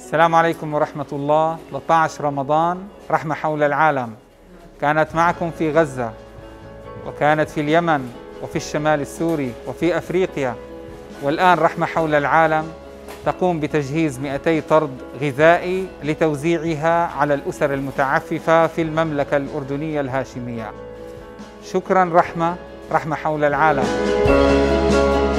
السلام عليكم ورحمة الله. 13 رمضان رحمة حول العالم. كانت معكم في غزة، وكانت في اليمن، وفي الشمال السوري، وفي أفريقيا، والآن رحمة حول العالم تقوم بتجهيز 200 طرد غذائي لتوزيعها على الأسر المتعففة في المملكة الأردنية الهاشمية. شكراً رحمة حول العالم.